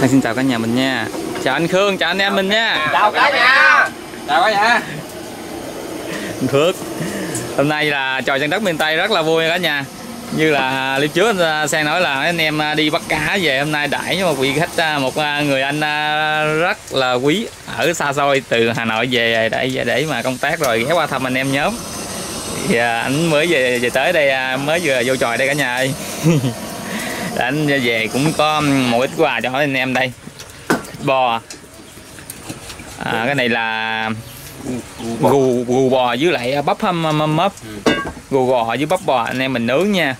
Xin chào cả nhà mình nha. Chào anh Khương, chào anh em mình nha. Chào cả nhà. Chào cả nhà. Anh Phước. Hôm nay là trò chân đất miền Tây rất là vui cả nhà. Như là clip trước anh Sang nói là anh em đi bắt cá về, hôm nay đãi với một vị khách, một người anh rất là quý ở xa xôi từ Hà Nội về để mà công tác rồi ghé qua thăm anh em nhóm. Thì anh mới về tới đây, mới vừa vô tròi đây cả nhà ơi. Anh về cũng có một ít quà cho anh em đây. Thịt bò. Cái này là gù bò với lại bắp mớp. Gù bò với bắp bò anh em mình nướng nha.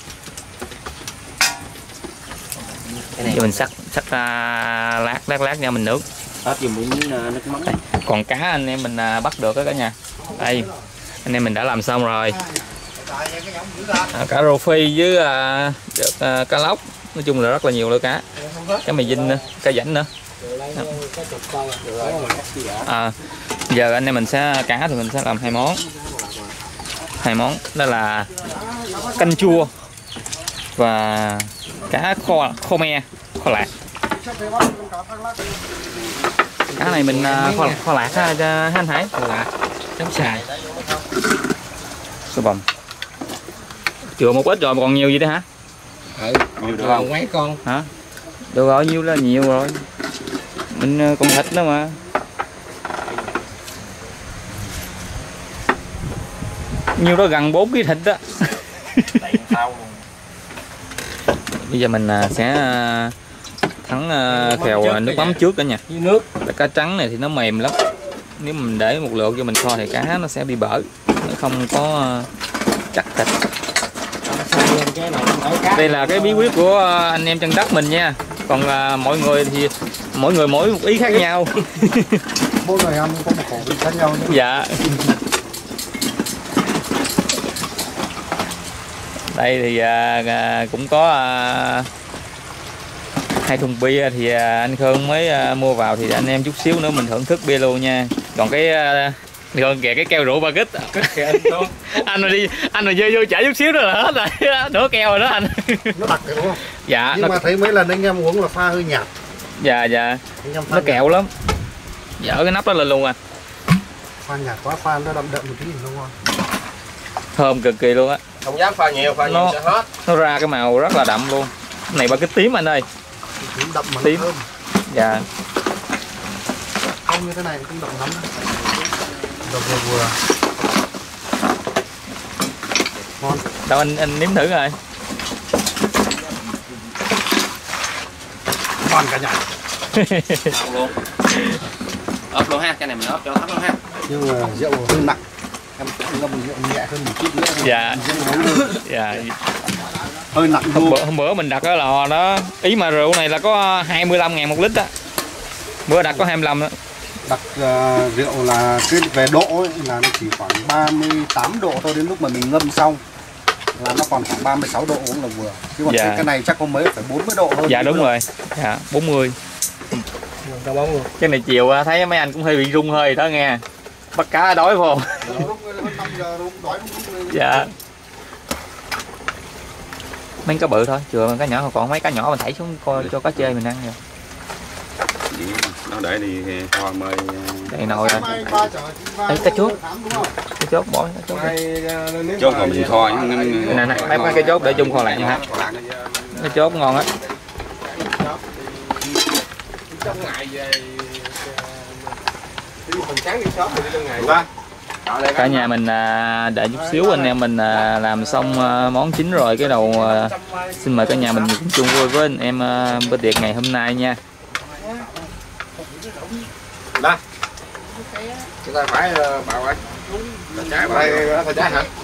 Cái này mình sắc lát nha mình nướng. Hết dùng miếng nước mắm này. Còn cá anh em mình bắt được đó cả nhà. Đây, anh em mình đã làm xong rồi. Cá rô phi với cá lóc. Nói chung là rất là nhiều loại cá. Cá mì vinh nữa, cá rảnh nữa. Giờ anh em mình sẽ cá thì mình sẽ làm hai món đó là canh chua và cá kho me, kho lạc. Cá này mình kho lạc ha cho anh Hải. Kho lạc chấm xài. Sô bồng. Chừa một ít rồi mà còn nhiều gì đó hả? Nhiều được không? Mấy con. Hả? Được rồi, nhiêu là nhiều rồi. Mình còn thịt nữa mà. Nhiêu đó gần 4 kg thịt đó. Bây giờ mình sẽ thắng khèo nước mắm trước cả nha. Cá trắng này thì nó mềm lắm. Nếu mình để một lượt cho mình kho thì cá nó sẽ bị bở, nó không có chắc thịt. Đây là cái bí quyết của anh em chân đất mình nha. Còn mọi người thì mỗi người mỗi một ý khác nhau. Mỗi người ăn có một khẩu vị khác nhau. Dạ. Đây thì cũng có 2 thùng bia thì anh Khương mới mua vào, thì anh em chút xíu nữa mình thưởng thức bia luôn nha. Còn cái Khương kìa, cái keo rượu ba kít. Anh rồi vô chảy chút xíu nữa là hết rồi. Nửa keo rồi đó anh. Nó đặc đúng không? Dạ. Nhưng mà thấy mấy lần anh em uống là pha hơi nhạt. Dạ. Nó kẹo lắm. Dở cái nắp đó lên luôn à. Pha nhạt quá, pha nó đậm một tí đúng không? Thơm cực kỳ luôn á. Không dám pha nhiều sẽ hết. Nó ra cái màu rất là đậm luôn. Cái này ba kít tím anh ơi. Đậm mà tím. Thơm. Dạ. Không như thế này cũng đậm lắm. Đậm vừa. Ngon. Đâu anh nếm thử rồi. Ngon cả nhà. Luôn. Ốp luôn ha, cái này mình ốp cho thấm luôn ha. Nhưng mà rượu hơi nặng. Em ngâm rượu nhẹ hơn một chút nữa. Dạ. Dạ. Hơi nặng luôn. Hôm bữa mình đặt cái lò đó, ý mà rượu này là có 25.000 một lít á. Bữa đặt có 25 đó. Đặt rượu là cái về độ ấy, là nó chỉ khoảng 38 độ thôi, đến lúc mà mình ngâm xong là nó còn khoảng 36 độ cũng là vừa. Chứ còn cái này chắc có mấy phải 40 độ hơn. Dạ đúng rồi. Dạ 40. Cái này chiều thấy mấy anh cũng hơi bị rung hơi đó nghe. Bắt cá đói vô. Dạ. Mấy cá bự thôi, chừa cá nhỏ, còn mấy cá nhỏ mình thảy xuống coi cho cá chê mình ăn rồi. Nó để đi thôi mời. Đây nồi rồi. Đây cá chốt. Cá chốt bỏ cá chốt. Chốt còn mình kho. Nè mấy cái chốt để chung kho lại nha ha. Cá chốt ngon á. Trong ngày về phần sáng đi sớm thì trong ngày. Cả nhà mình đợi chút xíu anh em mình làm xong món chính rồi cái đầu xin mời cả nhà mình cũng chung vui với anh em bữa tiệc ngày hôm nay nha. Đó. Chúng ta phải bảo ấy. Trái đây là trái hả?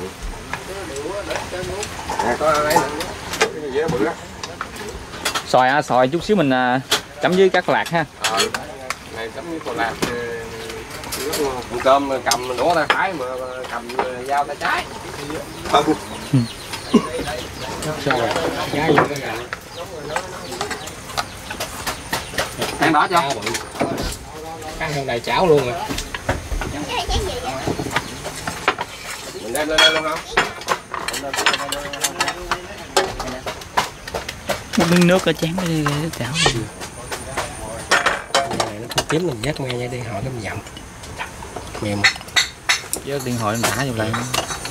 Có lấy cái gì đó bự á. Xoài chút xíu mình chấm với các lạc ha. Này chấm với lạc. Ăn cơm cầm đũa tay phải mà cầm dao tay trái. Không. Sao rồi? Trái gì nữa. Ăn đó cho. Ăn thằng này chảo luôn rồi. Mình đem lên đây luôn không? Một miếng nước ở chén đi chảo. kiếm mình dắt me nha đi hỏi cái dặm mềm với điện thoại mình thả vô lại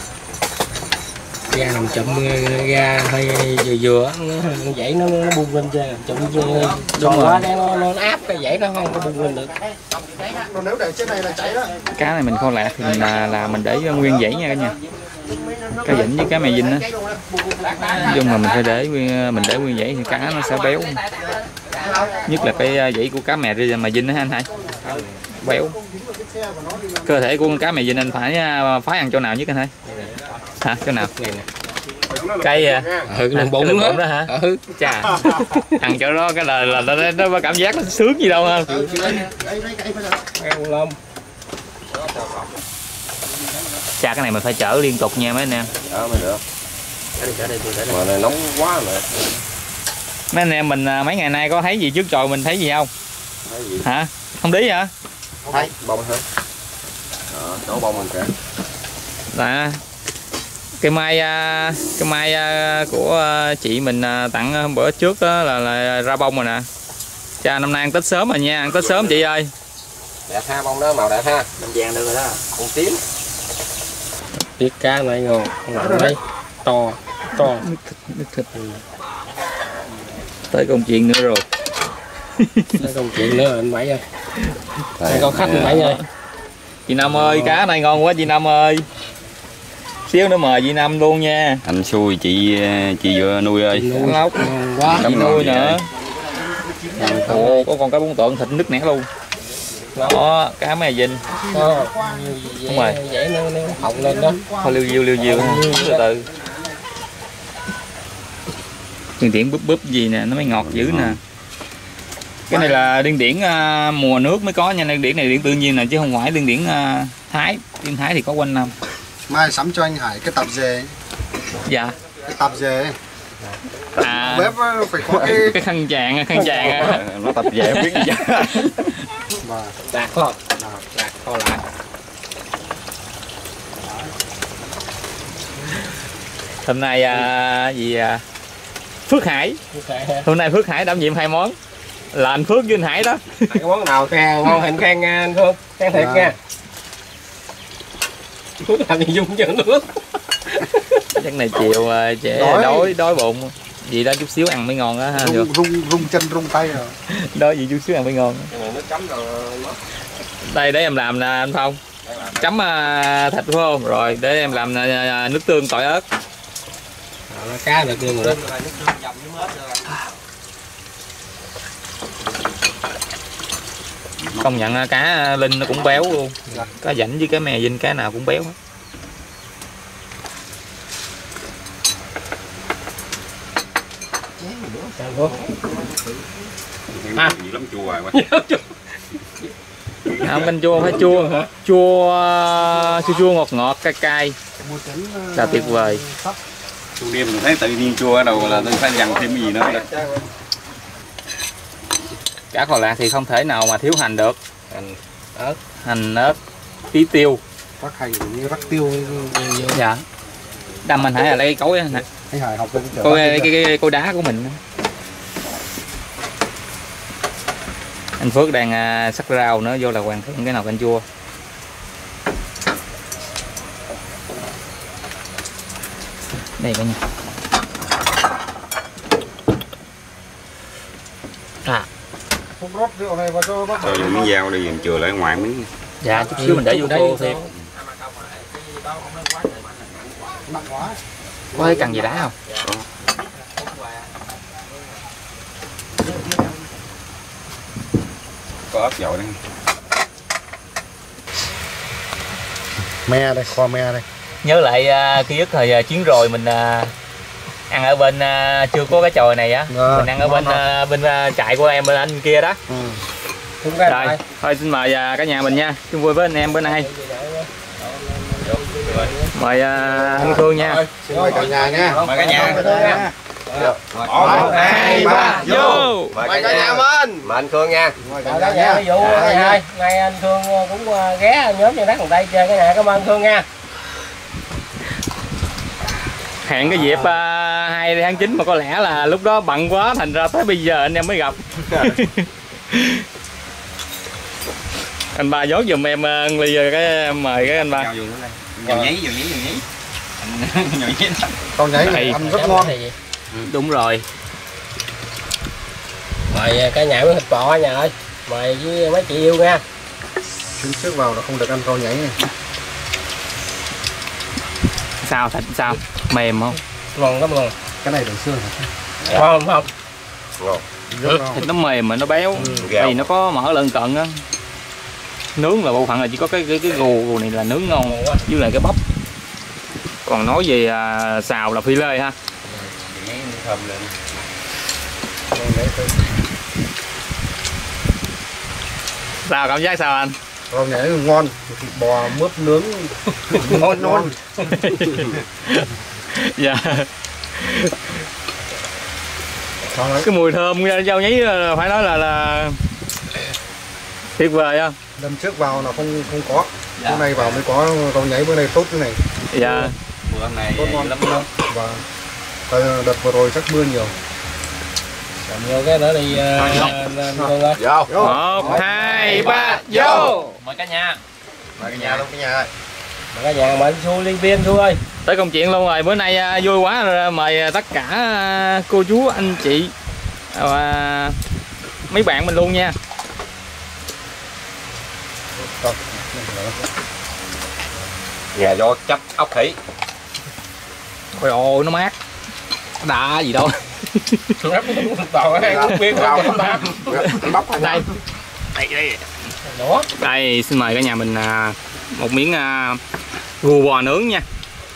ra làm chậm ra hơi vừa nó dãy nó bung lên ra chậm tròn quá nó áp cái dãy nó không có bung lên được. Còn nếu để trên này là cháy đó. Cá này mình kho lạc thì mình để nguyên dãy nha cả nhà. Cá vĩnh với cá mè dinh á, nói chung là mình phải để nguyên dãy thì cá nó sẽ béo, nhất là cái dãy của cá mè dinh đó anh Hai, béo. Cơ thể của con cá mè dinh anh phải ăn chỗ nào nhất anh Hai? Hả, chỗ nào? Cái lưng bụng đó hả? Chà, ăn chỗ đó cái là nó có cảm giác nó sướng gì đâu ha. Chà, cái này mình phải chở liên tục nha mấy anh em. Mới được. Mà này nóng quá mà. Mấy anh em mình mấy ngày nay có thấy gì trước chòi mình thấy gì không? Thấy gì? Hả? Không đi hả? Thấy bông hả? Đổ bông mình kìa. Là cây mai của chị mình tặng hôm bữa trước đó là ra bông rồi nè. Cha năm nay ăn Tết sớm rồi nha, ăn Tết sớm chị ơi. Đẹp ha, bông đó màu đẹp ha. Bông vàng được rồi đó. Bông tím. Tiết cá này ngon, đấy to. Nước thịt. Tới công chuyện nữa rồi. Tới công chuyện nữa anh Bảy ơi. Đây có khách anh Bảy ơi. Chị Năm ơi, cá này ngon quá chị Năm ơi. Xíu nữa mời chị Năm luôn nha. Anh xui chị vừa nuôi ơi. Ngốc quá. Chị nuôi nữa. Ồ, có con cá bún tượng thịt nứt nẻ luôn. Đó, cá mè dinh. Đúng rồi. Vậy nó hồng lên đó. Thôi liêu diêu từ từ. Điên điển búp gì nè, nó mới ngọt dữ nè. Cái này là điên điển mùa nước mới có nha, điên điển này điển tự nhiên nè chứ không phải điên điển Thái. Điển Thái thì có quanh năm. Mai sắm cho anh Hải cái tạp dề. Dạ. Cái tạp dề. À, bếp phải có cái khăn chàng Nó tập về không biết gì chứ. Đạt không? Đạt kho lại. Hôm nay Phước Hải. Hôm nay Phước Hải đảm nhiệm 2 món. Là anh Phước với anh Hải đó. Cái món nào khen ngon hình khen nha anh Phương. Khen thiệt nha. Phước làm gì dung cho nước. Chắc này chiều trẻ đói bụng. Gì đó chút xíu ăn mới ngon đó ha. Rung chân rung tay rồi. Đói gì chút xíu ăn mới ngon. Nước chấm rồi. Đây để em làm nè anh Phong. Chấm thịt phải không? Rồi để em làm nước tương tỏi ớt. Cá được luôn rồi. Công nhận cá Linh nó cũng béo luôn. Cá vảnh với cá mè dinh cá nào cũng béo hết. Gì lắm chua rồi quá. Không, canh chua phải chua hả? Chua ngọt cay cay. Là tuyệt vời. Tôi đêm mình thấy tự nhiên chua ở đầu là tôi phải dằn thêm cái gì nữa đó. Cá kho lạc thì không thể nào mà thiếu hành được. Hành ớt, tí tiêu. Rắc hành như rắc tiêu. Dạ. Đâm anh Hải là lấy cái cối nè. Anh Hải học cái cối đá của mình. Anh Phước đang sắc rau nữa, vô là hoàn thiện cái nồi canh chua. Đây cả nhà. Rót rượu này vào cho bác. Rồi dùng miếng dao đi dùm chừa lại ngoài miếng. Dạ, chút xíu mình để vô tô thêm. Có thấy cần gì đá không? Có ớt dội đấy. Me đây, kho me đây. Nhớ lại ký ức thời chuyến rồi mình ăn ở bên chưa có cái chòi này á, mình ăn ở bên trại của em bên anh kia đó. Rồi, thôi xin mời cả nhà mình nha, chung vui với anh em bữa nay. Mời anh Khương nha. Mời cả nhà nha. Mời cả nhà. 1, 2, 3, vô. Mời cả nhà mình. Mời anh Khương nha. Mời cả nhà. Ví dụ này nay anh Khương cũng ghé nhóm cho đất Hồ Tây chơi cái này, cảm ơn Khương nha. Hẹn cái dịp 2 tháng 9 mà có lẽ là lúc đó bận quá thành ra tới bây giờ anh em mới gặp. Anh ba dốt giùm em ly rồi cái mời cái anh ba. Vô đây. Dầu nhí. Anh nhồi nhí. Con nhảy này ăn rất ngon. Đúng rồi. Mời cả nhà với thịt bò nha ơi. Mời với mấy chị yêu nha. Trứng trước vào là không được ăn rau nhảy này. Sao thịt sao? Mềm không? Ngon lắm luôn. Cái này đừng xương hả? Ngon không? Thịt nó mềm mà nó béo. Thì nó có mỡ lân cận á. Nướng là bộ phận là chỉ có cái gù này là nướng ngon với lại cái bắp. Còn nói về xào là phi lê ha. Thơm lên. Sao cảm giác sao anh? Rau nhảy ngon, thịt bò mướp nướng ngon. Dạ. Cái mùi thơm rau nhí phải nói là tuyệt vời ha. Lần trước vào là không có. Bữa nay vào mới có rau nhảy, bữa nay tốt cái này. Dạ. Bữa này Tốt ngon lắm. Và đợt vừa rồi chắc mưa nhiều. Làm vô cái nữa đi Hương ơi. Vô. 1, 2, 3 vô. Mời cả nhà. Mời cả nhà luôn cả nhà ơi. Mời cả nhà mời Xu liên viên Xu ơi. Tới công chuyện luôn rồi, bữa nay vui quá rồi, mời tất cả cô chú anh chị và mấy bạn mình luôn nha. Nhà do chấp ốc khỉ. Ôi ôi nó mát. Đã gì đâu. Toàn hai quốc viên không ba. Bóc ở đây. Đây. Đó. Đây xin mời cả nhà mình một miếng gù bò nướng nha.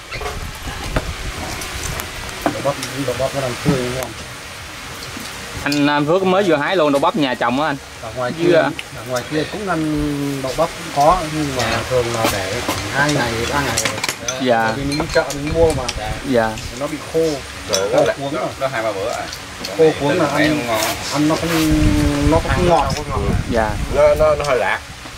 Đậu bắp nó làm tươi ngon. Anh Phước mới vừa hái luôn đậu bắp nhà chồng á anh. Ở ngoài kia cũng ăn đậu bắp cũng có, nhưng mà thường là để khoảng 2 ngày 3 ngày. Dạ. Vì mình đi chợ mình mua mà. Dạ. Nó bị khô. Khô cuống rồi. Nó 2-3 bữa à. Khô cuống là ăn nó không ngọt. Dạ. Nó hơi lạc.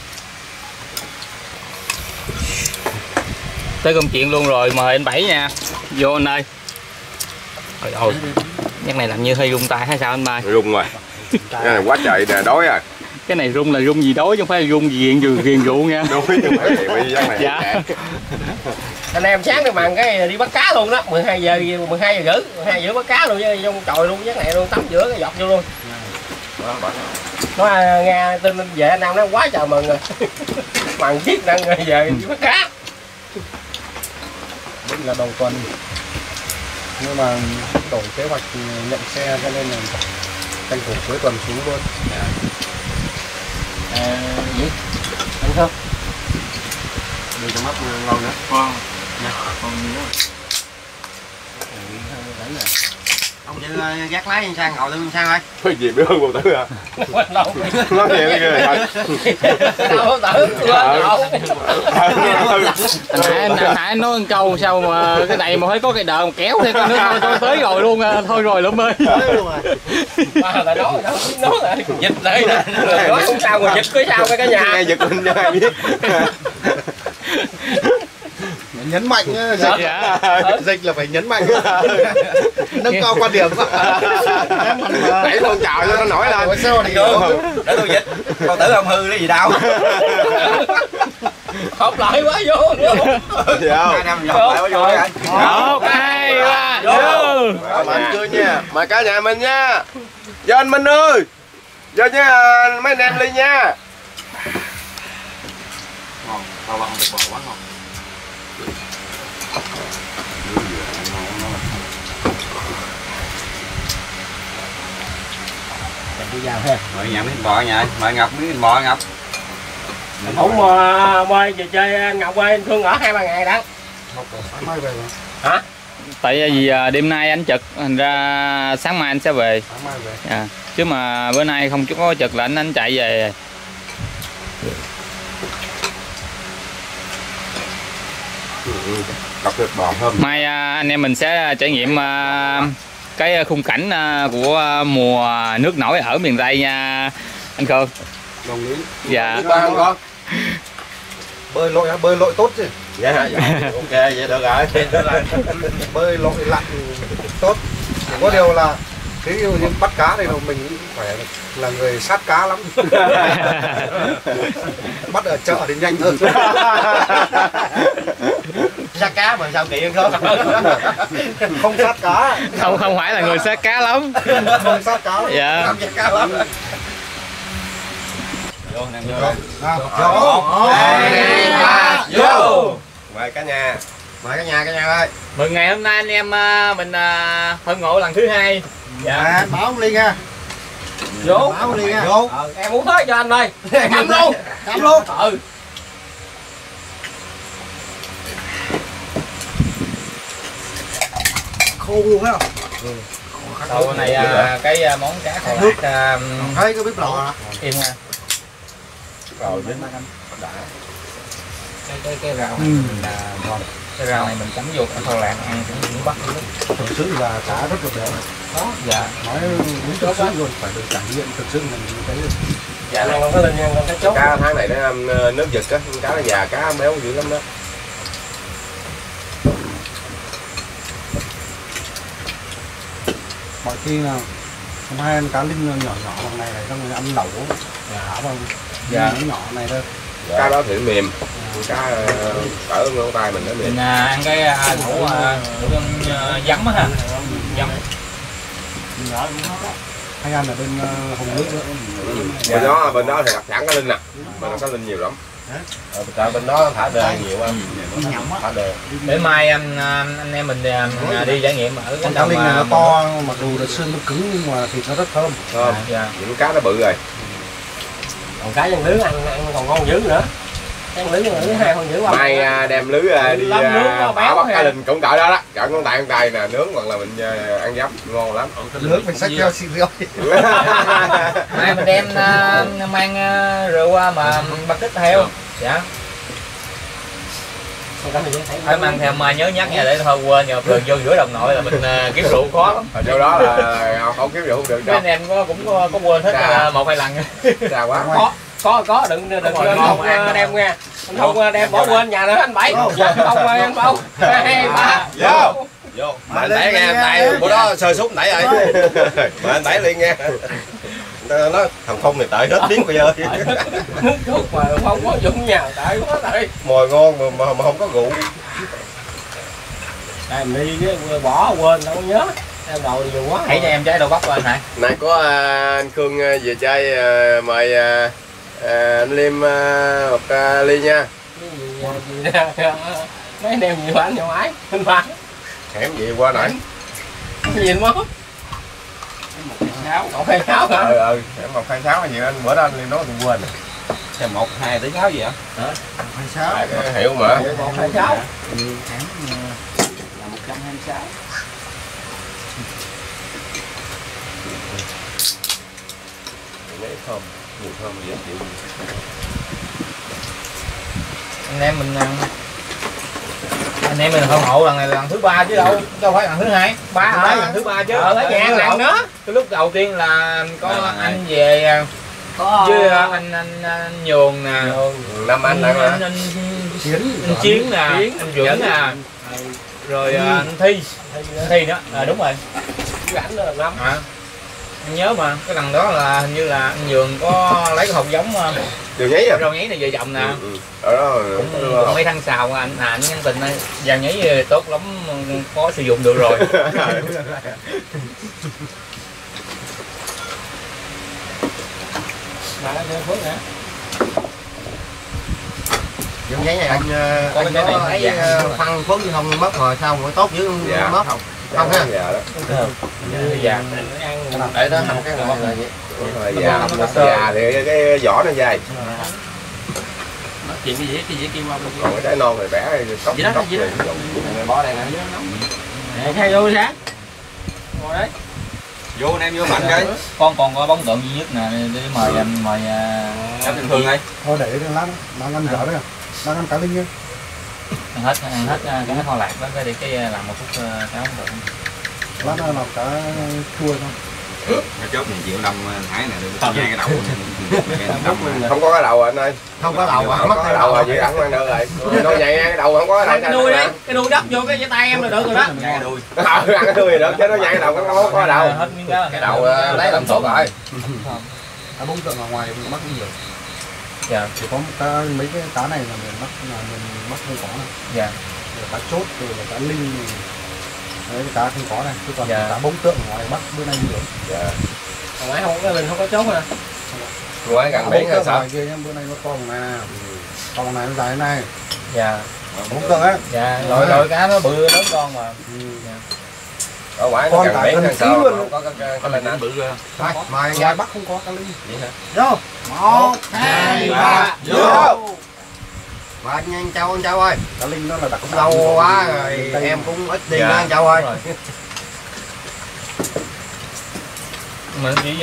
Tới công chuyện luôn rồi, mời anh Bảy nha. Vô anh ơi. Ôi ôi. Nhắc này làm như hơi rung tay hay sao anh Mai? Rung rồi. Cái này quá trời nè, đói à. Cái này rung là rung gì đói chứ không phải là rung gì ghiền rượu nha. Đói chứ phải bị giấc này. Dạ. Anh em sáng được màn cái đi bắt cá luôn đó, 12 giờ rưỡi bắt cá luôn chứ trong chòi luôn giấc này luôn, tắm giữa cái giọt vô luôn. Nó nghe tin về anh Nam nó quá trời mừng rồi. Màn chiếc đang về đi bắt cá. Vẫn là đầu tuần. Nhưng mà đổi kế hoạch nhận xe cho nên là tranh thủ cuối tuần xuống luôn. Gì? Anh không? Đừng có mắc ngon nữa. Con. Dạ, con nhiều. Ông chịu gác lái sang ngồi lưng sang ơi. Thôi gì biết hơn bộ tử à. Đâu. Nói vậy đi kìa. Đâu tử Anh Hải nói một câu sao mà cái này mà phải có cái đờ kéo thêm con nữa thôi tới rồi luôn thôi rồi lụm ơi. Ba là nói là dịch lại nè. Nói không sao mà dịch cái sao cái nhà. Nghe giật mình cho ai biết. Nhấn mạnh Dạ. dịch là phải nhấn mạnh. Nâng cao quan điểm. Đẩy con chào cho nó nổi lên. Sao thì Để tôi dịch. Con tử không hư cái gì đâu. Học lại quá vô nữa. Dạ. 2 năm học lại quá vô anh. 1, 2, 3 vô. Mời anh chưa nha. Mời cả nhà mình nha. Vô anh Minh ơi. Vô nha mấy anh em ly nha. Ngon, tao bằng được bò quá ngon. Đi vào ha. Mời nhà miếng bò nha, mời Ngọc miếng bò Ngọc. Không mời về chơi anh Ngọc ơi, anh Thương ở 2-3 ngày đó. sáng mai về rồi. Hả? Tại vì đêm nay anh trực, thành ra sáng mai anh sẽ về. Sáng mai về. À, chứ mà bữa nay không có trực là anh chạy về. Cặp thịt bò thơm. Mai anh em mình sẽ trải nghiệm cái khung cảnh của mùa nước nổi ở miền Tây nha anh Khương. Đồng ý. Dạ. Ba không con? Bơi lội tốt chứ. Dạ, ok vậy được rồi. Bơi lội lặn tốt. Chỉ có điều là Thế như bắt cá thì mình cũng phải là người sát cá lắm. Bắt ở chợ thì nhanh hơn. Sát cá mà sao kiện không? Không sát cá. Không phải là người sát cá lắm. Không sát cá. Dạ. Không sát cá lắm. Vô anh em vô đây. Vô. 2, 3, vô. Mời cả nhà. Mời cả nhà ơi. Mừng ngày hôm nay anh em mình hội ngộ lần thứ 2. Dạ, báo ly nha. Vô. Báo ly nha. Vô. Em muốn hết cho anh ơi. Cầm luôn. Cầm luôn. Ừ. Khô luôn phải không? Đầu này cái món cá kho lạc Thấy cái bếp lò hả? im nha. Rồi dính đã. Cái rau này mình là ngon. Cái rau này mình chấm vô kho lạc ăn cũng bắt luôn. Thực sự là cá rất là đẹp. Đó, dạ. Nói đúng thực sự luôn, phải được trải nghiệm thực sự là như thế. Dạ nó có lên nha, cái chốt. Cá tháng này nó ăn nước vịt á, cá nó già, cá béo dữ lắm đó. Mọi khi là hôm hai ăn cá linh nhỏ nhỏ bằng này này, xong rồi ăn lẩu thả vào nhỏ này thôi. Cá đó thì mềm, cá cỡ ngón tay mình nó mềm. Mình ăn cái lẩu giấm á ha. Giấm. Hay ăn ở bên Hồng Nước nữa. Bên đó thì đặc sản cá linh nè, bên đó cá linh nhiều lắm. Bên đó thả đề nhiều quá. Thả đề. Để mai anh em mình đi trải nghiệm ở Con cá linh này nó to, mặc dù là xương nó cứng nhưng mà thịt nó rất thơm. Thơm. Những cá nó bự rồi. Còn cá nhân lưới ăn còn ngon dữ nữa. Nhân lưới 2 con dữ quá. Mai đem lưới đi bả bắt cá linh cũng cỡ đó đó. Cỡ ngón tay này nướng hoặc là mình ăn giấm ngon lắm. Nước mình xách theo xịt rượu. Mai mình đem mang rượu mà bắt kích theo. Dạ. Phải mang theo mai nhớ nhắc nha để thôi quên nhờ thường vô giữa đồng nội là mình kiếm rượu khó lắm. Ở chỗ đó là không kiếm rượu không được đâu. Anh em cũng có quên hết 1-2 lần. Xa quá. Có đừng không đem nha. Anh không đem bỏ quên nhà nữa anh Bảy. Không em không. 2, 3. Vô. Vô. Mà anh Bảy nghe tay bữa đó sơi sút nãy rồi. Mà anh Bảy liền nghe. Nó thằng Phong này tệ hết tiếng bây giờ. Muốn chút mà không có dụng nhà tệ quá tệ. Mồi ngon mà không có rượu. Đây mình đi cái bỏ quên đâu có nhớ. Em đồ nhiều quá. Hãy cho em trái đậu bắp lên hả? Nay có anh Khương về chơi mời anh Liêm một ly nha. Mấy anh em nhiều anh nhiều ái. Anh Phan. Hẻm gì qua nãy. Cái gì mất? 126 hả? Hẻm 126 gì anh bữa đó anh Liêm nói tôi quên. Thêm 1-2 tới 6 gì hả? 26. Hiểu mà. 126. Là 126. Thơm, nhiều thơm dễ chịu. Anh em mình không hộ lần này là lần thứ 3 chứ đâu phải lần thứ 2. 3 hả? Lần thứ 3 chứ. Ở nhà lần nữa. Cái lúc đầu tiên là có anh về với anh Nhường nè, Năm anh Chiến nè, anh Duẩn nè, rồi anh Thi đó, đúng rồi. Rảnh là 5. Anh nhớ mà cái lần đó là hình như là anh Nhường có lấy cái hộp giống rau nhấy này về dòng nè. Ở đó cũng mấy thằng xào anh nhân tình ơi, vàng nhấy tốt lắm, có sử dụng được rồi. Dùng giấy này anh có phân phấn không mất rồi sao mới tốt chứ mất không? Không ha. Dạ. Để đó hầm cái ngọt rồi vậy. già thì cái vỏ nó dày. Chuyện cái dĩa kim không? Còn cái trái non này bẻ tóc bỏ đây nè. Để theo vô sáng. Ngồi đấy. Vô anh em vô mạnh cái. Con còn có bóng tượng duy nhất nè để mời Em bình thường đây. Thôi để cái lát đang ăn dở đấy à. Đang ăn cá linh nha. ăn hết cái kho lạc đó để cái làm một phút cá không được. Lát nó làm cá chua thôi. Cái chốt 1 triệu đâm Hải này được ngay cái đầu. Không có cái đầu anh ơi. Không có đầu Không có cái đầu rồi, vậy ẵn mang được rồi. Nó nhảy cái đầu không có cái cái đuôi đấy, cái đuôi đắp vô cái tay em là được rồi đó. Ngay đuôi. Ăn cái đuôi được chứ nó nhảy cái đầu không có đầu. Hết miếng đó. Cái đầu lấy làm sốt rồi. Bốn tượng ở ngoài mình mắc nhiều. Dạ. Chỉ có mấy cái cá này là mình mắc không có này. Dạ. Cá chốt rồi là cá linh này. Đấy, cá không có này, chứ còn Dạ. cá bông tượng ở ngoài Bắc bữa nay nhiều. Dạ. Hồi nãy không có mình không có chốt hả? Ngoài gần biển hay sao? Ngoài kia nhá, bữa nay nó to bằng này nè. To bằng này nó dài thế này. Dạ. Bông tượng á. Dạ, loại cá nó bự lớn con mà. Ở ngoài Con gần cả biển cần hay tí sao? luôn. Có cái lên anh. Bự ra. Ngoài Bắc không có cá linh. Vậy hả? Vô. 1, 2, 3, vô. Và anh Châu ơi. Cá linh nó là đặc Cũng lâu quá rồi em cũng ít đi anh Châu ơi. Mình chỉ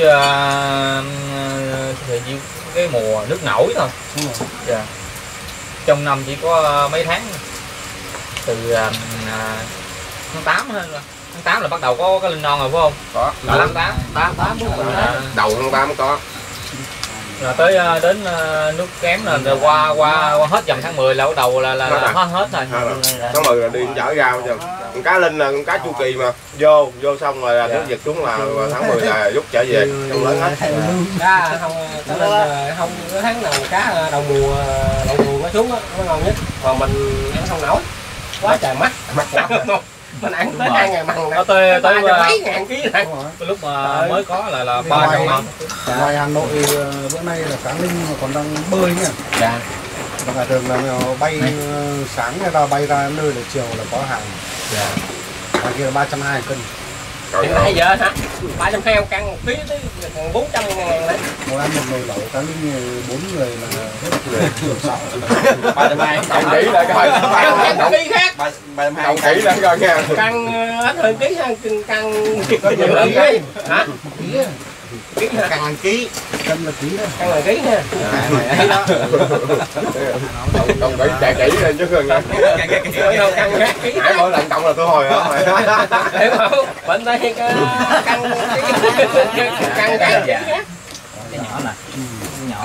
chỉ cái mùa nước nổi thôi. Dạ. Trong năm chỉ có mấy tháng từ tháng 8 hơn rồi. Tháng 8 là bắt đầu có cái linh non rồi phải không? Có. Tháng 8 Đầu tháng 8 có. Rồi tới đến nước kém là qua hết dầm tháng 10 là bắt đầu là hết rồi. Tháng 10 là đi chở rau cho. Con cá linh là con cá chu kỳ mà. Vô xong rồi là nước giật xuống là tháng 10 là rút trở về trong lớn hết. Cá không có tháng nào cá đầu mùa có xuống á nó ngon nhất. Còn mình ăn không nổi. Quá trời mắc. Mình ăn tới 2 ngày mặn Nó tới mấy ngàn ký này. lúc mà mới có là 300 ngàn. Ngoài Hà Nội bữa nay là cá linh mà còn đang bơi nhá. Dạ. Và cả thường là bay sáng ra bay ra nơi là chiều là có hàng. Dạ. Ngoài kia là 320 cân. Hiện tại giờ hả? 300 heo cân 1 ký tới 400 ngàn đấy. Mỗi ăn một nồi lẩu cá linh 4 người là hết người 320 cộng kỹ lại coi. Cộng ký khác. 320 cộng kỹ lại coi nha. Cân ít hơn ký hơn cân nhiều hơn ký. Hả? Ký hả? cân là ký. Cân là ký đó. Cân là ký nha. Ký đó. Cộng kỹ chạy kỹ lên chứ không nha. Cân khác ký. Hải mỗi lần cộng là tôi hồi á. Hiểu không? Bệnh đây cân cái Cái nhỏ nè. Nhỏ.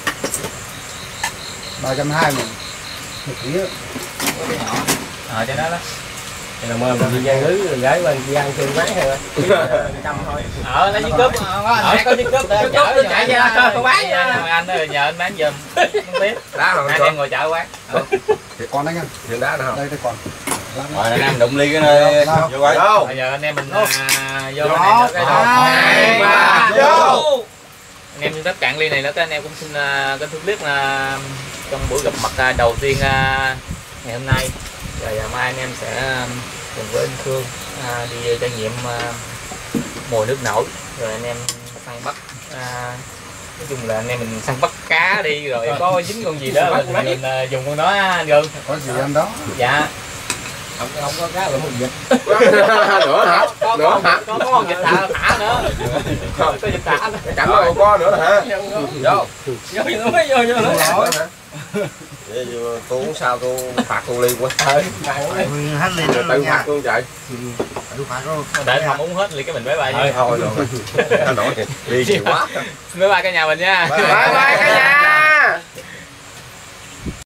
320 một ký á. Cái nhỏ. Trên đó đó. Thì là mời mình đi gian lưới rồi gái bên đi ăn thương mát thôi. Trăm thôi. Nó chiếc cúp. Có chiếc cúp để chạy ra có bán nha. Anh ơi nhờ anh bán giùm. Không biết. Đá rồi. Anh em ngồi chợ quán. Thì con đấy nha. Hiện đá nào? Đây còn. Rồi anh em đụng ly cái nơi vô quay. Bây giờ anh em mình vô cái này nữa cái đó. 2, 3, vô. Anh em tất cạn ly này nữa, các anh em cũng xin kênh Phước Liếc là trong buổi gặp mặt đầu tiên ngày hôm nay. Rồi mai anh em sẽ cùng với anh Khương đi trải nghiệm mùa nước nổi, rồi anh em săn bắt. Nói chung là anh em mình săn bắt cá đi, rồi có dính con gì đó mình dùng con đó anh Gương. Có gì ăn đó. Dạ. Không có cá là một vịt. Nữa hả? Nữa hả? Có con vịt thả nữa. Có vịt thả nữa. Cảnh đâu có nữa hả? Vô. Vô. Vậy tôi uống sao tôi phạt con ly quá. Hát lên Tự phạt luôn chạy. Tự phạt luôn. Để không uống hết ly cái mình bye bye. Thôi rồi. Nó nổi ly nhiều quá. Bye bye cả nhà mình nha. Bye bye cả nhà.